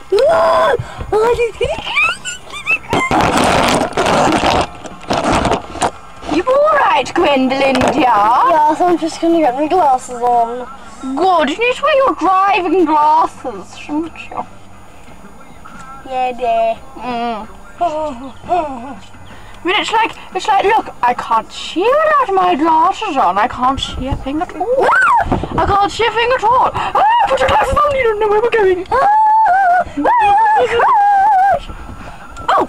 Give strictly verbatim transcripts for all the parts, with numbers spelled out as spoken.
You alright, Gwendaline, dear? Yes, I'm just gonna get my glasses on. Good, you need to wear your driving glasses, shouldn't you? Yeah, dear. Mm. I mean, it's like, it's like, look, I can't see without my glasses on. I can't see a thing at all. I can't see a thing at all. Ah, put your glasses on, you don't know where we're going. Ah, oh!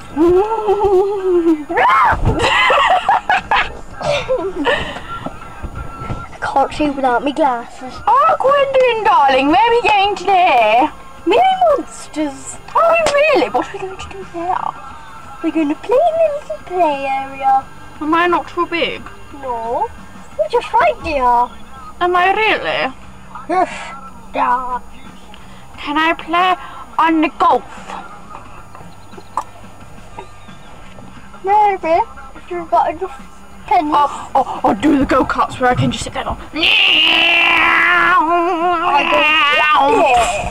I can't see without my glasses. Oh, Gwendaline, darling, where are we going today? Mini monsters. Oh, really? What are we going to do there? We're going to play in the little play area. Am I not too big? No, we're just right there. Am I really? Yes, yeah. Can I play on the golf? Maybe, if you've got enough pennies. Oh, oh, or do the go-karts where I can just sit there on. I don't yeah.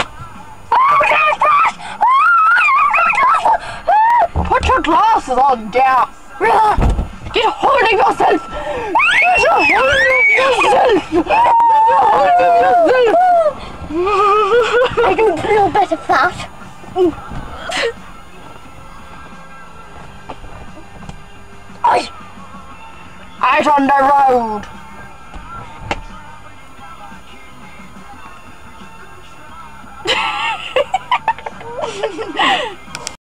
Put your glasses on, dear. Get a hold of yourself. Get a hold of yourself. Get a hold of yourself. I don't feel better fat. Out on the road.